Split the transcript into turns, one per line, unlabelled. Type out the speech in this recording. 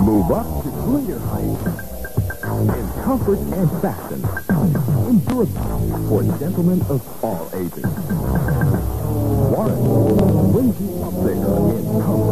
Move up to greater heights. In comfort and fashion. In durability for gentlemen of all ages. Warren brings you up there in comfort